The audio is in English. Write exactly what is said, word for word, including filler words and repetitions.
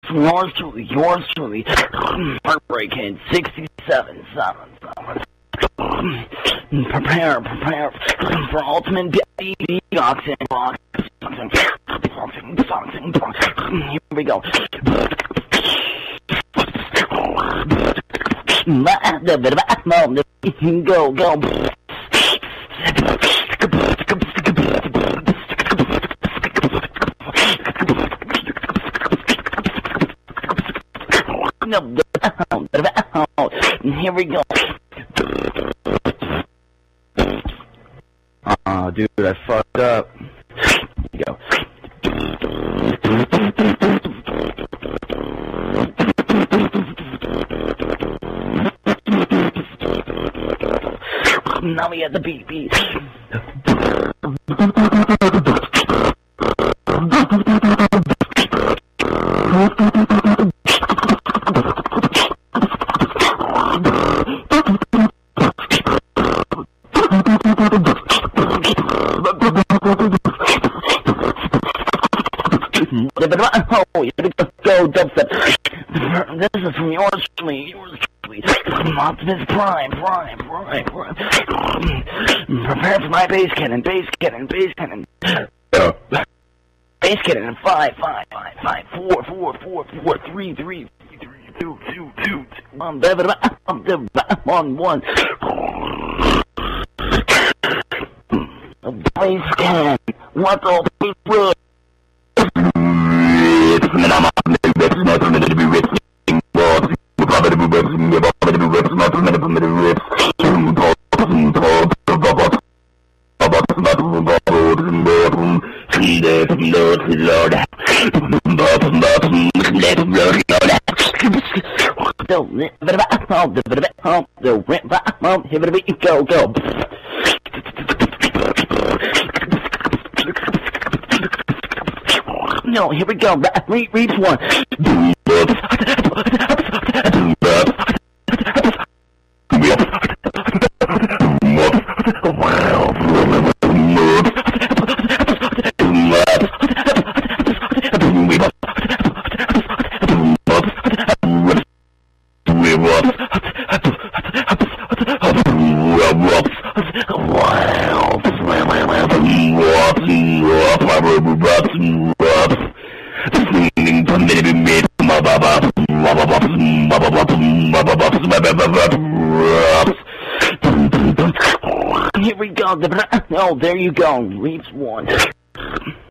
from yours truly, yours truly, Heartbreaking sixty-seven, seven, seven. Prepare, prepare for ultimate beatboxing, boxing, boxing, boxing, boxing. Here we go. Go, go. Here we go. Aw, dude, I fucked up. Here we go. Now we have the beat, beat. Oh, you gotta go dubstep. This is from yours truly, yours truly. Optimus Prime, Prime, Prime, Prime. Prepare for my bass cannon, bass cannon, bass cannon. Bass cannon in five, five, five, five, four, four, four, four, three, three, three, three, two, two, two, one, one, one. Bass cannon. What's all bass wood? Go, go. No, here we go. Read, read one. Here we go. Oh, there you go. Reaps one.